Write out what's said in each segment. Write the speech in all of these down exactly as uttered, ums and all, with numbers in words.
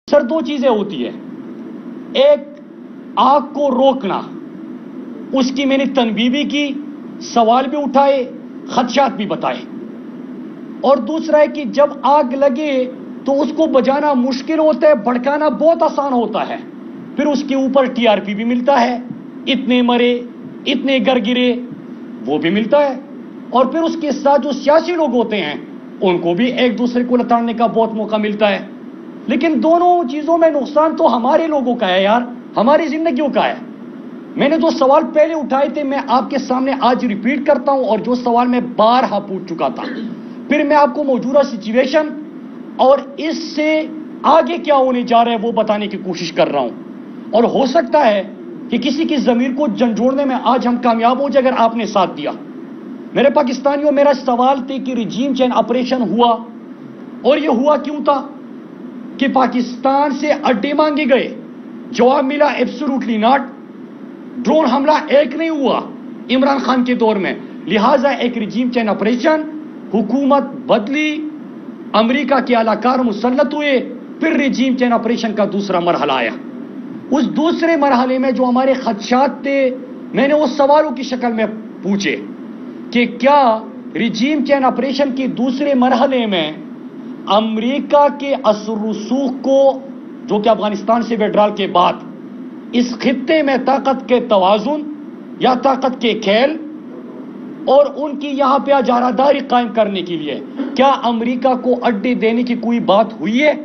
سر دو چیزیں ہوتی ہے، ایک آگ کو روکنا، اس کی میں نے تنبیہ بھی کی، سوال بھی اٹھائے، خدشات بھی بتائے، اور دوسرا ہے کہ جب آگ لگے تو اس کو بجانا مشکل ہوتا ہے، بھڑکانا بہت آسان ہوتا ہے، پھر اس کے اوپر ٹی آر پی بھی ملتا ہے، اتنے مرے اتنے گر گرے وہ بھی ملتا ہے، اور پھر اس کے ساتھ جو سیاسی لوگ ہوتے ہیں ان کو بھی ایک دوسرے کو لتاڑنے کا بہت موقع ملتا ہے۔ لیکن دونوں چیزوں میں نقصان تو ہمارے لوگوں کا ہے یار، ہماری زندگیوں کا ہے۔ میں نے جو سوال پہلے اٹھائے تھے میں آپ کے سامنے آج ریپیٹ کرتا ہوں، اور جو سوال میں بارہا پوچھ چکا تھا، پھر میں آپ کو موجودہ سچویشن اور اس سے آگے کیا ہونے جا رہا ہے وہ بتانے کی کوشش کر رہا ہوں، اور ہو سکتا ہے کہ کسی کی ضمیر کو جھنجھوڑنے میں آج ہم کامیاب ہو جائے اگر آپ نے ساتھ دیا۔ میرے پاکستانیوں، میرا سوال تھے کہ ریجیم چینج آپریشن ہوا، اور یہ ہوا کیوں تھا؟ کہ پاکستان سے اڈے مانگے گئے، جواب ملا ایبسولوٹلی ناٹ، ڈرون حملہ ایک نہیں ہوا عمران خان کے دور میں، لہٰذا ایک ریجیم چینج آپریشن، حکومت بدلی، امریکہ کے اعلی کار مسلط ہوئے، پھر ریجیم چینج آپریشن کا دوسرا مرحلہ آیا۔ اس دوسرے مرحلے میں جو ہمارے خدشات تھے میں نے وہ سوالوں کی شکل میں پوچھے کہ کیا ریجیم چینج آپریشن کے دوسرے مرحلے میں امریکہ کے اثر و رسوخ کو، جو کہ افغانستان سے وڈرال کے بعد اس خطے میں طاقت کے توازن یا طاقت کے کھیل اور ان کی یہاں پہ اجارہ داری قائم کرنے کے لیے کیا امریکہ کو اڈے دینے کی کوئی بات ہوئی ہے؟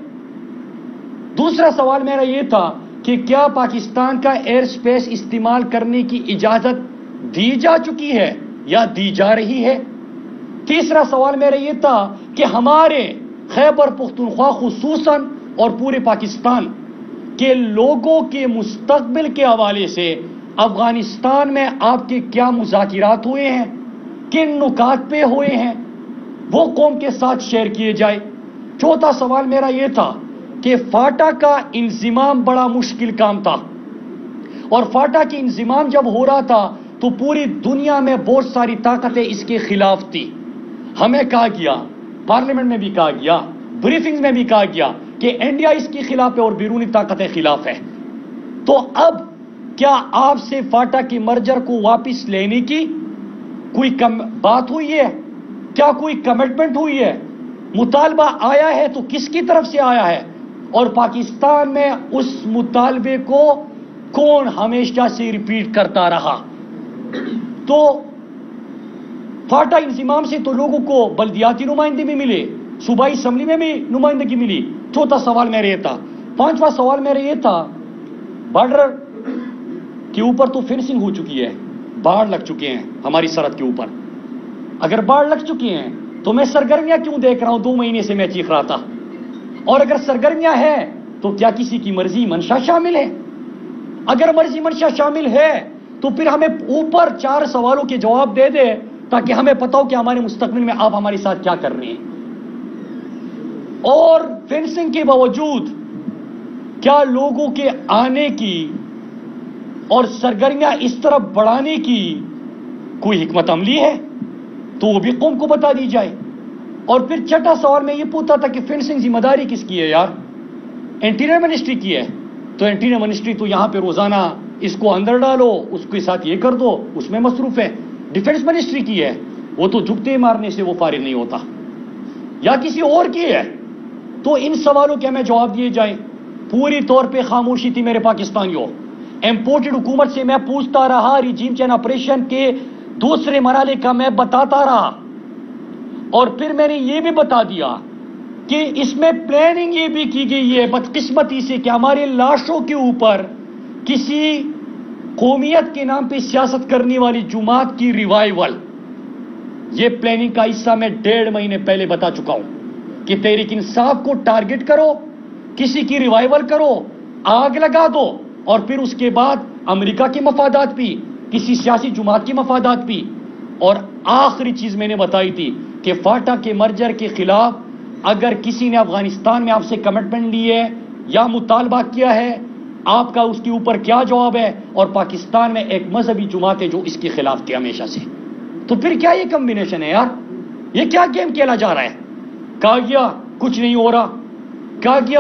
دوسرا سوال میرا یہ تھا کہ کیا پاکستان کا ایئر سپیس استعمال کرنے کی اجازت دی جا چکی ہے یا دی جا رہی ہے؟ تیسرا سوال میرا یہ تھا کہ ہمارے خیبر پختونخوا خصوصاً اور پورے پاکستان کے لوگوں کے مستقبل کے حوالے سے افغانستان میں آپ کے کیا مذاکرات ہوئے ہیں، کن نکات پہ ہوئے ہیں، وہ قوم کے ساتھ شیئر کیے جائے۔ چوتھا سوال میرا یہ تھا کہ فاٹا کا انضمام بڑا مشکل کام تھا، اور فاٹا کی انضمام جب ہو رہا تھا تو پوری دنیا میں بہت ساری طاقتیں اس کے خلاف تھی۔ ہمیں کہا گیا، پارلیمنٹ میں بھی کہا گیا، بریفنگز میں بھی کہا گیا کہ انڈیا اس کے خلاف ہے اور بیرونی طاقتیں خلاف ہے۔ تو اب کیا آپ سے فاٹا کی مرجر کو واپس لینے کی کوئی کم بات ہوئی ہے؟ کیا کوئی کمٹمنٹ ہوئی ہے؟ مطالبہ آیا ہے تو کس کی طرف سے آیا ہے؟ اور پاکستان میں اس مطالبے کو کون ہمیشہ سے ریپیٹ کرتا رہا؟ تو فاٹا انضمام سے تو لوگوں کو بلدیاتی نمائندگی بھی ملے، صوبائی اسمبلی میں بھی نمائندگی ملی۔ چوتھا سوال میرا یہ تھا۔ پانچواں سوال میرا یہ تھا، بارڈر کے اوپر تو فینسنگ ہو چکی ہے، باڑ لگ چکے ہیں ہماری سرحد کے اوپر۔ اگر باڑ لگ چکی ہیں تو میں سرگرمیاں کیوں دیکھ رہا ہوں؟ دو مہینے سے میں چیخ رہا تھا۔ اور اگر سرگرمیاں ہیں تو کیا کسی کی مرضی منشا شامل ہے؟ اگر مرضی منشا شامل ہے تو پھر ہمیں اوپر چار سوالوں کے جواب دے دے تاکہ ہمیں پتا ہو کہ ہمارے مستقبل میں آپ ہمارے ساتھ کیا کر رہے ہیں۔ اور فینسنگ کے باوجود کیا لوگوں کے آنے کی اور سرگرمیاں اس طرف بڑھانے کی کوئی حکمت عملی ہے؟ تو وہ بھی قوم کو بتا دی جائے۔ اور پھر چھٹا سوال میں یہ پوچھتا تھا کہ فینسنگ ذمہ داری کس کی ہے یار؟ انٹیریئر منسٹری کی ہے، تو انٹیریئر منسٹری تو یہاں پہ روزانہ اس کو اندر ڈالو، اس کے ساتھ یہ کر دو، اس میں مصروف ہے۔ ڈیفنس منسٹری کی ہے، وہ تو جھکتے مارنے سے وہ فارغ نہیں ہوتا، یا کسی اور کی ہے؟ تو ان سوالوں کے ہمیں جواب دیے جائیں۔ پوری طور پہ خاموشی تھی میرے پاکستانیوں۔ امپورٹڈ حکومت سے میں پوچھتا رہا، ریجیم چینج آپریشن کے دوسرے مرحلے کا میں بتاتا رہا، اور پھر میں نے یہ بھی بتا دیا کہ اس میں پلاننگ یہ بھی کی گئی ہے بدقسمتی سے کہ ہمارے لاشوں کے اوپر کسی قومیت کے نام پہ سیاست کرنے والی جماعت کی ریوائیول، یہ پلاننگ کا حصہ میں ڈیڑھ مہینے پہلے بتا چکا ہوں کہ تحریک انصاف کو ٹارگٹ کرو، کسی کی ریوائیول کرو، آگ لگا دو، اور پھر اس کے بعد امریکہ کے مفادات بھی، کسی سیاسی جماعت کے مفادات بھی۔ اور آخری چیز میں نے بتائی تھی کہ فاٹا کے مرجر کے خلاف اگر کسی نے افغانستان میں آپ سے کمٹمنٹ لی ہے یا مطالبہ کیا ہے، آپ کا اس کے اوپر کیا جواب ہے؟ اور پاکستان میں ایک مذہبی جماعت ہے جو اس کے خلاف تھی ہمیشہ سے۔ تو پھر کیا یہ کمبینیشن ہے یار؟ یہ کیا گیم کھیلا جا رہا ہے؟ کہا گیا کچھ نہیں ہو رہا، کہا گیا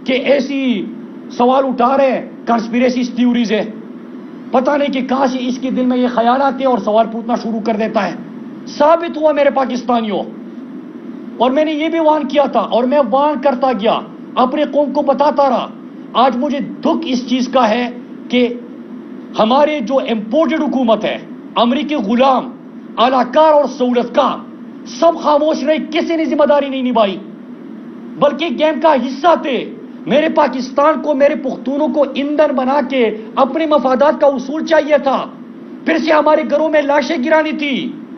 کہ ایسی سوال اٹھا رہے ہیں کنسپیریسی تھیوریز ہے. پتہ نہیں کہ کہاں سے اس کے دل میں یہ خیال آتے اور سوال پوچھنا شروع کر دیتا ہے. ثابت ہوا میرے پاکستانیوں, اور میں نے یہ بھی وارن کیا تھا اور میں وارن کرتا گیا, اپنے قوم کو بتاتا رہا. آج مجھے دکھ اس چیز کا ہے کہ ہمارے جو امپورٹڈ حکومت ہے, امریکی غلام, اعلی کار اور سہولت کا, سب خاموش رہے, کسی نے ذمہ داری نہیں نبھائی, بلکہ گیم کا حصہ تھے. میرے پاکستان کو, میرے پختونوں کو ایندھن بنا کے اپنے مفادات کا اصول چاہیے تھا, پھر سے ہمارے گھروں میں لاشیں گرانی تھی.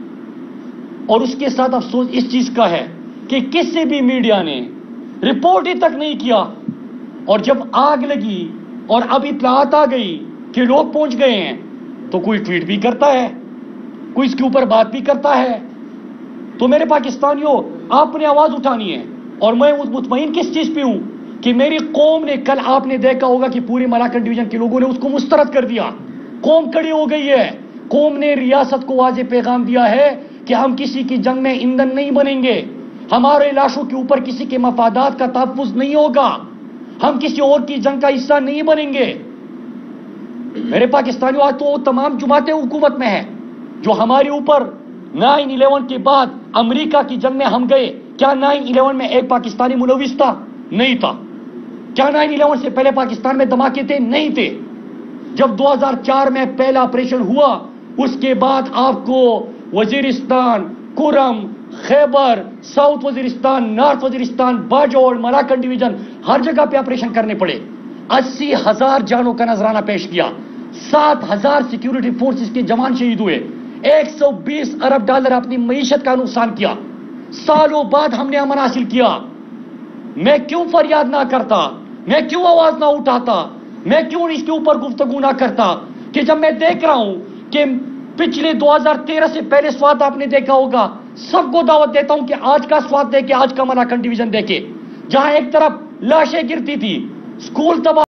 اور اس کے ساتھ افسوس اس چیز کا ہے کہ کسی بھی میڈیا نے رپورٹ ہی تک نہیں کیا. اور جب آگ لگی اور اب اطلاعات آ گئی کہ لوگ پہنچ گئے ہیں, تو کوئی ٹویٹ بھی کرتا ہے, کوئی اس کے اوپر بات بھی کرتا ہے. تو میرے پاکستانیوں, آپ نے آواز اٹھانی ہے, اور میں مطمئن کس چیز پہ ہوں کہ میری قوم نے, کل آپ نے دیکھا ہوگا کہ پورے ملاکنڈ ڈویژن کے لوگوں نے اس کو مسترد کر دیا. قوم کھڑی ہو گئی ہے. قوم نے ریاست کو واضح پیغام دیا ہے کہ ہم کسی کی جنگ میں ایندھن نہیں بنیں گے, ہمارے لاشوں کے اوپر کسی کے مفادات کا تحفظ نہیں ہوگا, ہم کسی اور کی جنگ کا حصہ نہیں بنیں گے. میرے پاکستانیوں, آج تو تمام جماعتیں حکومت میں ہیں جو ہمارے اوپر نائن الیون کے بعد امریکہ کی جنگ میں ہم گئے. کیا نائن الیون میں ایک پاکستانی ملوث تھا؟ نہیں تھا. کیا نائن الیون سے پہلے پاکستان میں دھماکے تھے؟ نہیں تھے. جب دو ہزار چار میں پہلا آپریشن ہوا, اس کے بعد آپ کو Waziristan, Kurram, Khyber, south Waziristan, north Waziristan, Bajaur, Malakand division, ہر جگہ پہ آپریشن کرنے پڑے. اسی ہزار جانوں کا نذرانہ پیش کیا, سات ہزار سیکیورٹی فورسز کے جوان شہید ہوئے, ایک سو بیس ارب ڈالر اپنی معیشت کا نقصان کیا. سالوں بعد ہم نے امن حاصل کیا. میں کیوں فریاد نہ کرتا, میں کیوں آواز نہ اٹھاتا, میں کیوں اس کے اوپر گفتگو نہ کرتا کہ جب میں دیکھ رہا ہوں کہ پچھلے دو ہزار تیرہ سے پہلے سوات آپ نے دیکھا ہوگا, سب کو دعوت دیتا ہوں کہ آج کا سوات دیکھے, آج کا ملاکنڈ ڈویژن دیکھے, جہاں ایک طرف لاشیں گرتی تھی, اسکول تباہ